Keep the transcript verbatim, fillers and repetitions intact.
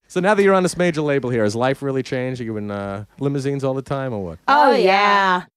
So now that you're on this major label here, has life really changed? Are you in uh, limousines all the time or what? Oh, yeah.